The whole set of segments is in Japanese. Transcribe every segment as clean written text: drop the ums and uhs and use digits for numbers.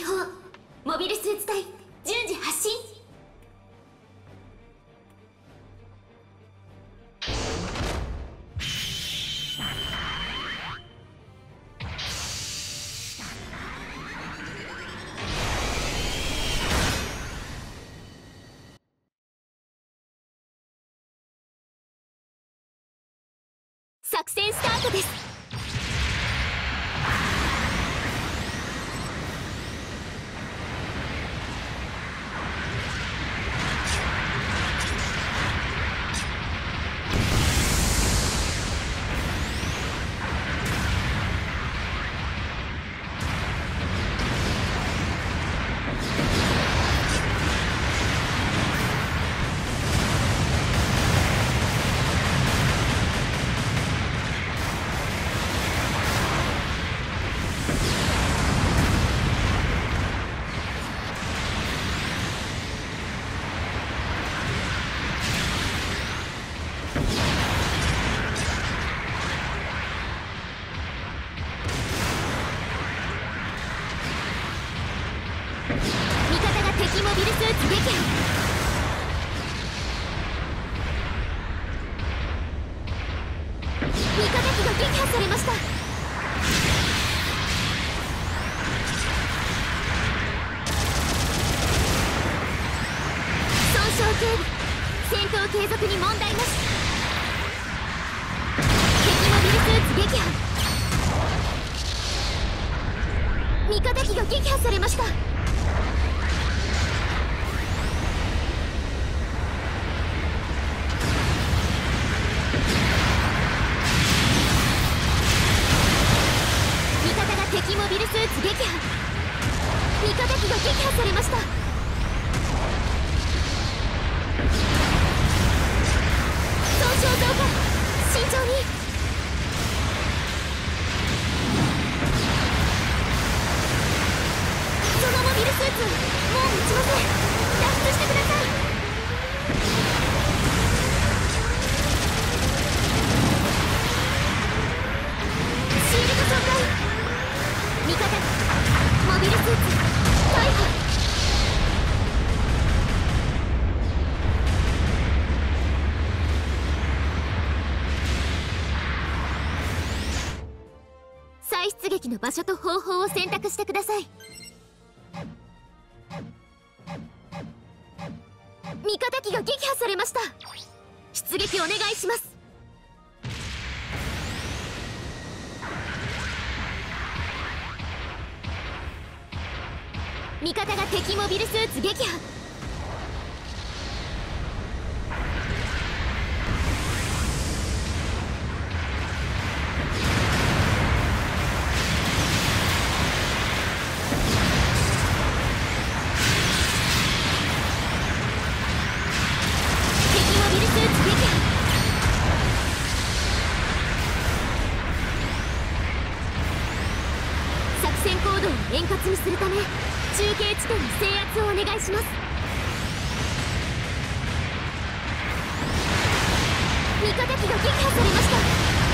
報。モビルスーツ隊順次発進。作戦スタートです。敵モビルスーツ撃破。味方機が撃破されました。損傷警備、戦闘継続に問題なし。敵モビルスーツ撃破。味方機が撃破されました。敵モビルスーツ撃破。味方機が撃破されました。損傷増加、慎重に。そのモビルスーツもう持ちません。脱出してください。シールド損壊。味方モビルスーツ逮捕。再出撃の場所と方法を選択してください。味方機が撃破されました。出撃お願いします。味方が敵モビルスーツ撃破。敵モビルスーツ撃破。作戦行動を円滑にするため中継地点の制圧をお願いします。味方機が撃破されました。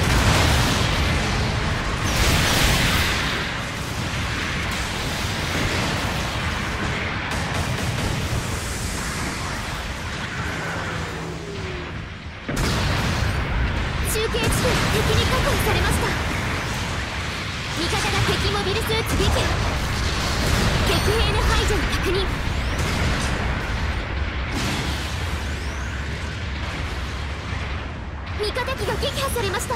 中継地点が敵に確保されました。味方が敵モビルスーツ撃破。敵兵の排除を確認。味方機が撃破されました。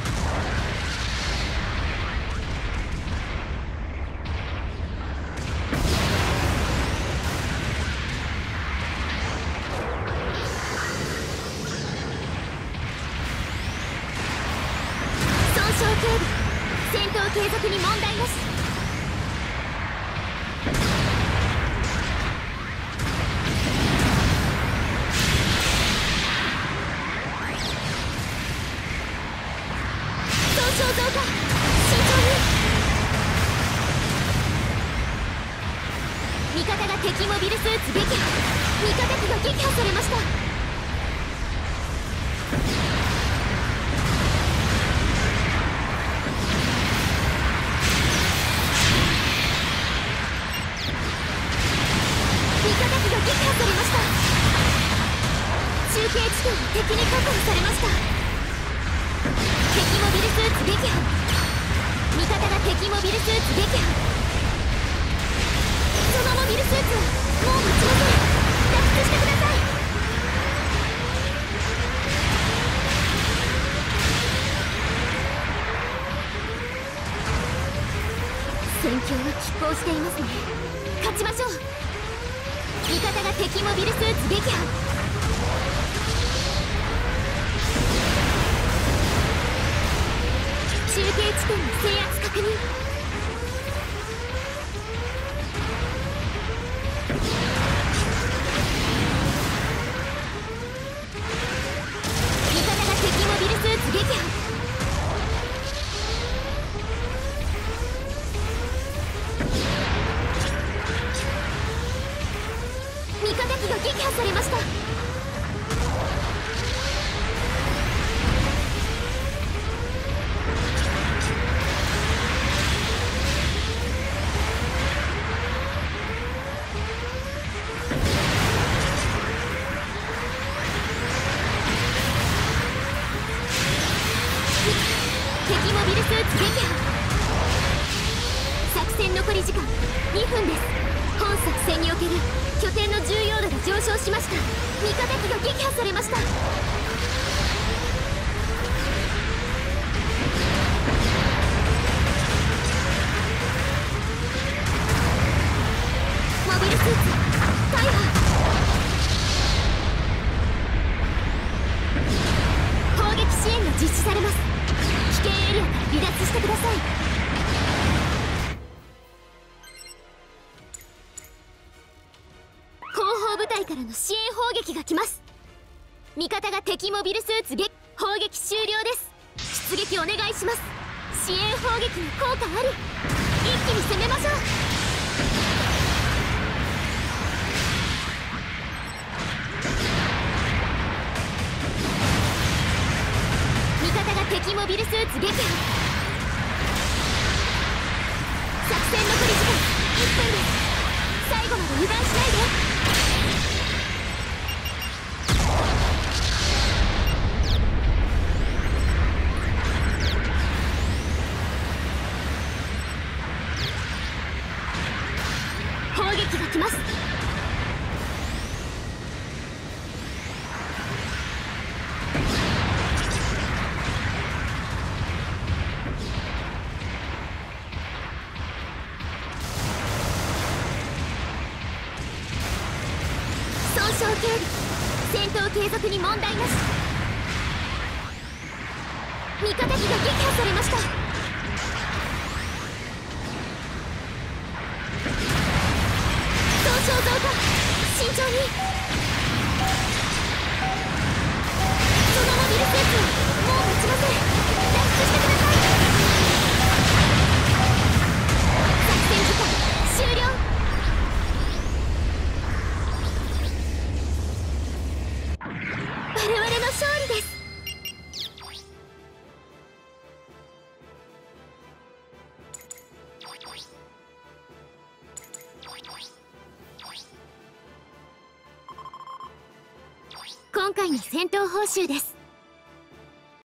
損傷警備、戦闘継続に問題なし。増加、慎重に。味方が敵モビルスーツ撃破。味方機が撃破されました。 ーツ撃破。味方が敵モビルスーツ撃破。そのモビルスーツはもう持ちません。脱出してください。戦況は拮抗していますね。勝ちましょう。味方が敵モビルスーツ撃破。中継地点の制圧確認。味方が敵モビルスーツ撃破。味方機が撃破されました。敵モビルスーツ撃破。作戦残り時間2分です。本作戦における拠点の重要度が上昇しました。味方機が撃破されました。モビルスーツ大破。砲撃支援が実施されます。危険エリアから離脱してください。後方部隊からの支援砲撃が来ます。味方が敵モビルスーツ砲撃終了です。出撃お願いします。支援砲撃の効果あり。一気に攻めましょう。味方が敵モビルスーツ撃破。作戦残り時間1分です。最後まで油断しないで。砲撃が来ます。損傷警備。戦闘継続に問題なし。味方機が撃破されました。損傷増加。慎重に。そのモビルスーツもう持ちません。脱出してください。作戦時間終了。我々の勝利です。今回の戦闘報酬です。